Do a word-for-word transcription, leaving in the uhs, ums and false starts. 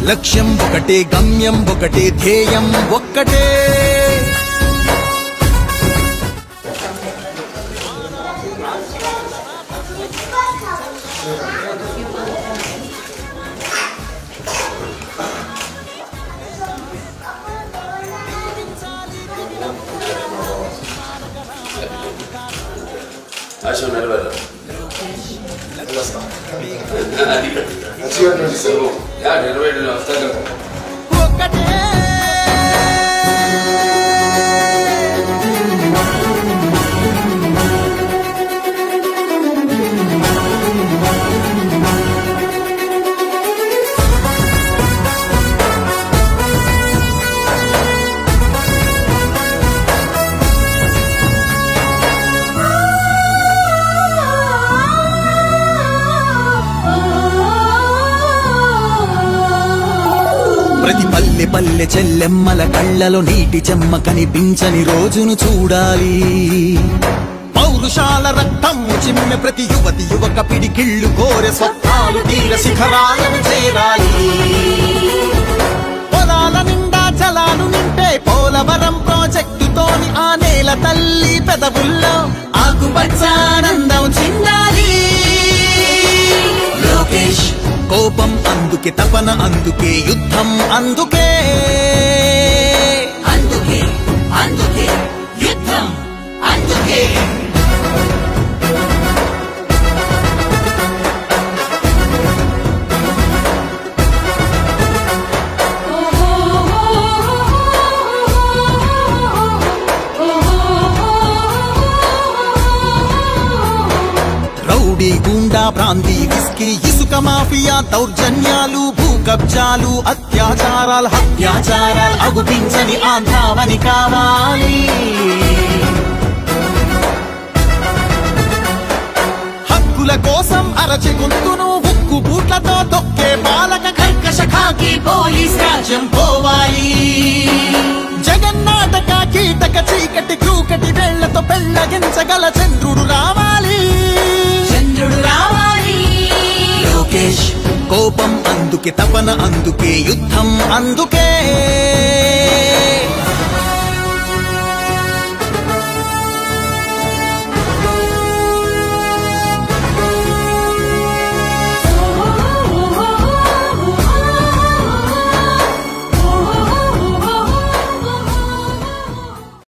లక్ష్యం ఒకటే, గమ్యం ఒకటే, ధ్యేయం ఒక్కటే. ఆశ నెరవేరు నెరవేరు వస్తా కదా. ప్రతి పల్లె పల్లె చెల్లెమ్మల కళ్ళలో నీటి చెమ్మ కనిపించని రోజును చూడాలి. పౌరుషాల రక్తం చిమ్మె ప్రతి యువతి యువక పిడికిళ్ళు కోరే స్వప్నాలు తీర శిఖరాలను చేరాలి. పొలాల నిండా జలాలు నింపే పోలవరం ప్రాజెక్టుతోని ఆ నేల తల్లి పెదవుల్లో ఆకుపచ్చానందం చిందాలి. లోకేష్ కోపం అందుకే, తపన అందుకే, యుద్ధం అందుకే, అందుకే అందుకే యుద్ధం అందుకే. రౌడీ గూండా ప్రాంతీ విస్కీ ఇసుక మాఫియా దౌర్జన్యాలు భూ కబ్జాలు అత్యాచారాలు హత్యాచారాలు అగుపించని ఆంధ్రావని కావాలి. హక్కుల కోసం అరచి గొంతును ఉక్కు బూట్లతో తొక్కే పాలక కర్కశ ఖాకీ పోలీస్ రాజ్యం పోవాలి. జగన్నాటక కీటక చీకటి క్రూకటి వేళ్లతో పెళ్లగించగల చంద్రుడు రావాలి. చంద్రుడు రావాలి. లోకేష్ కోపం అందుకే, తపన అందుకే, యుద్ధం అందుకే.